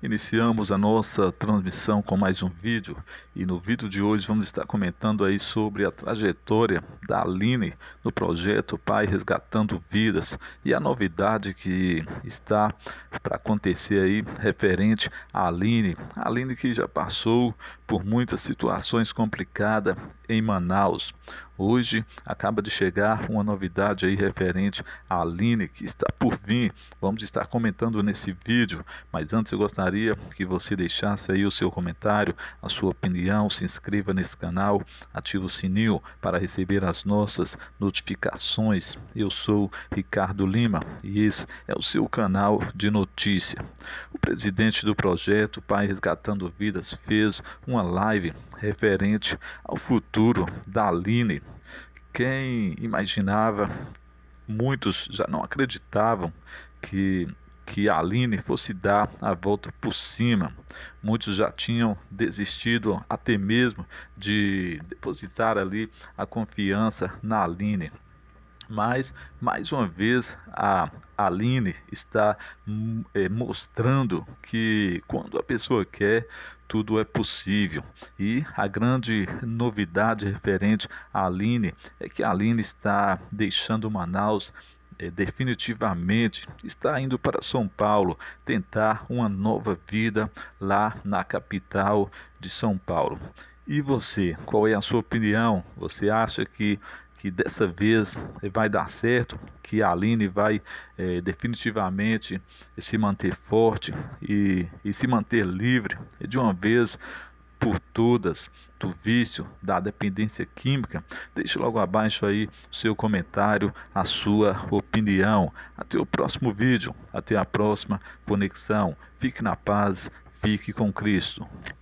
Iniciamos a nossa transmissão com mais um vídeo e no vídeo de hoje vamos estar comentando aí sobre a trajetória da Aline no projeto Pai Resgatando Vidas e a novidade que está para acontecer aí referente à Aline. A Aline que já passou por muitas situações complicadas em Manaus. Hoje acaba de chegar uma novidade aí referente à Aline que está por vir. Vamos estar comentando nesse vídeo, mas antes eu gostaria que você deixasse aí o seu comentário, a sua opinião, se inscreva nesse canal, ative o sininho para receber as nossas notificações. Eu sou Ricardo Lima e esse é o seu canal de notícia. O presidente do projeto Pai Resgatando Vidas fez uma live referente ao futuro da Aline. Quem imaginava, muitos já não acreditavam que a Aline fosse dar a volta por cima. Muitos já tinham desistido até mesmo de depositar ali a confiança na Aline. Mas, mais uma vez, a Aline está mostrando que quando a pessoa quer, tudo é possível. E a grande novidade referente à Aline é que a Aline está deixando Manaus definitivamente, está indo para São Paulo tentar uma nova vida lá na capital de São Paulo. E você, qual é a sua opinião? Você acha que dessa vez vai dar certo, que a Aline vai definitivamente se manter forte e se manter livre de uma vez por todas do vício, da dependência química? Deixe logo abaixo aí o seu comentário, a sua opinião. Até o próximo vídeo, até a próxima conexão. Fique na paz, fique com Cristo.